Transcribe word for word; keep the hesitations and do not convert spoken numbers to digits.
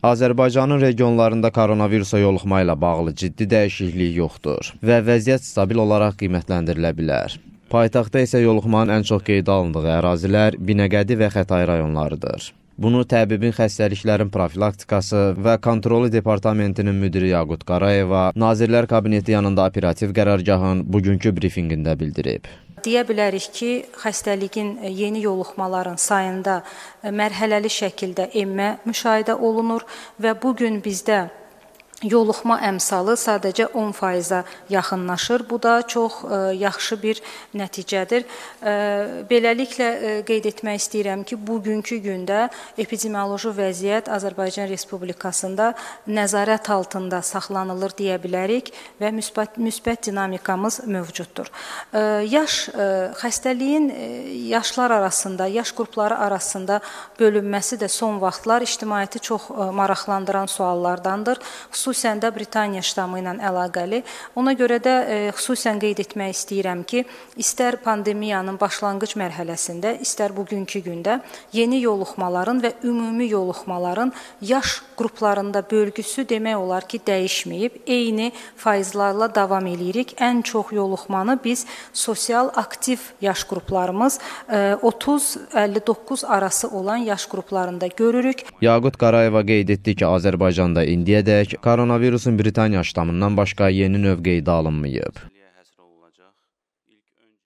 Azərbaycanın regionlarında koronavirusa yoluxma ilə bağlı ciddi dəyişiklik yoxdur və vəziyyət stabil olaraq qiymətləndirilə bilər. Paytaxtda isə yoluxmanın ən çox qeydə alındığı ərazilər Binəqədi və Xətai rayonlarıdır. Bunu təbibin xəstəliklərin profilaktikası və kontrolu departamentinin müdiri Yaqut Qarayeva Nazirlər Kabineti yanında operativ qərargahın bugünkü brifinqində bildirib. Deyə bilərik ki, xəstəliyin yeni yoluxmaların sayında mərhələli şəkildə enmə müşahidə olunur və bugün bizdə yoluxma əmsalı sadəcə on faiza yaxınlaşır. Bu da çox yaxşı bir nəticədir. Beləliklə qeyd etmək istəyirəm ki, bugünkü gündə epidemioloji vəziyyət Azərbaycan Respublikasında nəzarət altında saxlanılır deyə bilərik və müsbət, müsbət dinamikamız mövcuddur. Yaş, xəstəliyin yaşlar arasında, yaş qrupları arasında bölünməsi də son vaxtlar ictimaiyyəti çox maraqlandıran suallardandır. Xüsusən də Britaniya ştamı ilə əlaqəli. Ona görə də e, xüsusən qeyd etmək istəyirəm ki, istər pandemiyanın başlanğıc mərhələsində, istər bugünkü gündə yeni yoluxmaların və ümumi yoluxmaların yaş qruplarında bölgüsü demək olar ki, dəyişməyib. Eyni faizlarla davam edirik. Ən çox yoluxmanı biz sosial aktiv yaş qruplarımız e, otuz əlli doqquz arası olan yaş qruplarında görürük. Yaqut Qarayeva qeyd etdi ki, Azərbaycanda indiyədək koronavirusun Britaniya ştamından başqa yeni növ qeydə alınmayıb.